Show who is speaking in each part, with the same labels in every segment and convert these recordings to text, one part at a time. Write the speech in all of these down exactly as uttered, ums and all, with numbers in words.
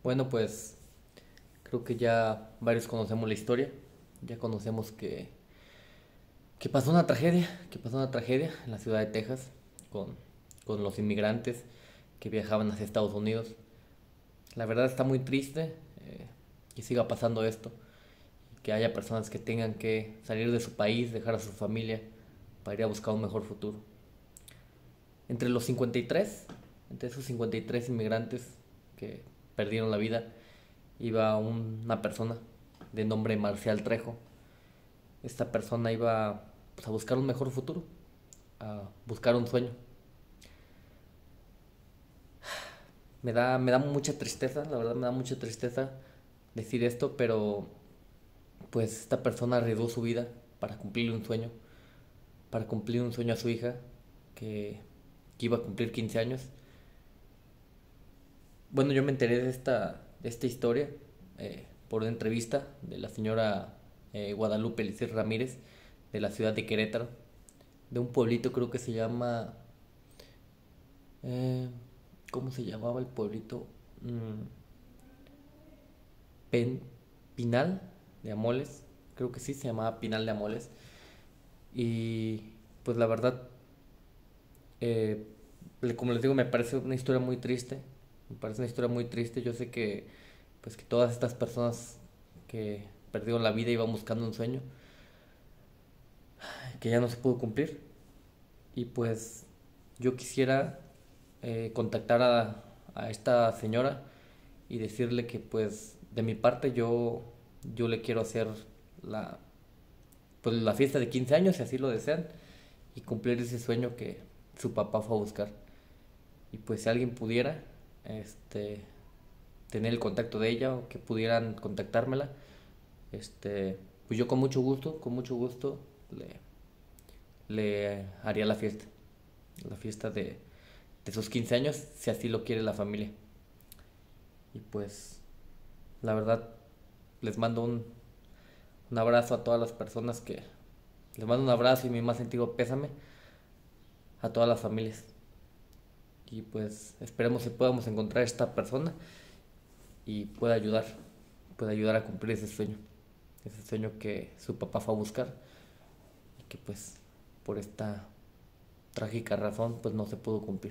Speaker 1: Bueno, pues creo que ya varios conocemos la historia. Ya conocemos que, que pasó una tragedia, que pasó una tragedia en la ciudad de Texas con, con los inmigrantes que viajaban hacia Estados Unidos. La verdad está muy triste eh, que siga pasando esto, que haya personas que tengan que salir de su país, dejar a su familia para ir a buscar un mejor futuro. Entre los cincuenta y tres, entre esos cincuenta y tres inmigrantes que perdieron la vida, iba un- una persona de nombre Marcial Trejo. Esta persona iba, pues, a buscar un mejor futuro, a buscar un sueño. Me da, me da mucha tristeza, la verdad me da mucha tristeza decir esto, pero pues esta persona arriesgó su vida para cumplir un sueño, para cumplir un sueño a su hija, que, que iba a cumplir quince años. Bueno, yo me enteré de esta, de esta historia eh, por una entrevista de la señora eh, Guadalupe Licer Ramírez, de la ciudad de Querétaro, de un pueblito creo que se llama... eh, ¿Cómo se llamaba el pueblito? Mm, Pen, Pinal de Amoles, creo que sí, se llamaba Pinal de Amoles. Y pues la verdad, eh, como les digo, me parece una historia muy triste. Me parece una historia muy triste. Yo sé que, pues, que todas estas personas que perdieron la vida iban buscando un sueño que ya no se pudo cumplir. Y pues yo quisiera eh, contactar a, a esta señora y decirle que pues de mi parte yo, yo le quiero hacer la, pues, la fiesta de quince años si así lo desean y cumplir ese sueño que su papá fue a buscar. Y pues si alguien pudiera este, tener el contacto de ella o que pudieran contactármela, este, pues yo con mucho gusto, con mucho gusto le, le haría la fiesta, la fiesta de, de sus quince años, si así lo quiere la familia. Y pues, la verdad, les mando un, un abrazo a todas las personas que... Les mando un abrazo y mi más sentido pésame a todas las familias. Y pues esperemos que podamos encontrar a esta persona y pueda ayudar, pueda ayudar a cumplir ese sueño. Ese sueño que su papá fue a buscar y que pues por esta trágica razón pues no se pudo cumplir.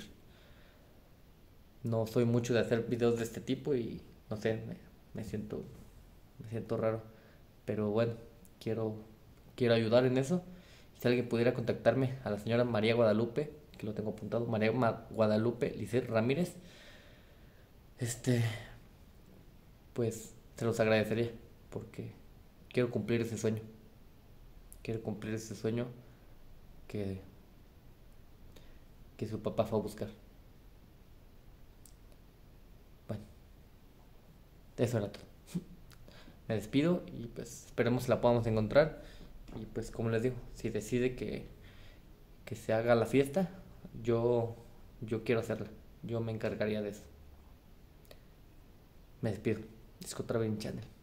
Speaker 1: No soy mucho de hacer videos de este tipo y no sé, me, me siento me siento raro, pero bueno, quiero quiero ayudar en eso. Si alguien pudiera contactarme a la señora María Guadalupe, que lo tengo apuntado, María Guadalupe Licer Ramírez, este, pues se los agradecería porque quiero cumplir ese sueño, quiero cumplir ese sueño que, que su papá fue a buscar. Bueno, eso era todo. Me despido y pues esperemos la podamos encontrar. Y pues como les digo, si decide que, que se haga la fiesta, yo, yo quiero hacerla. Yo me encargaría de eso. Me despido. Disco Traveling Channel.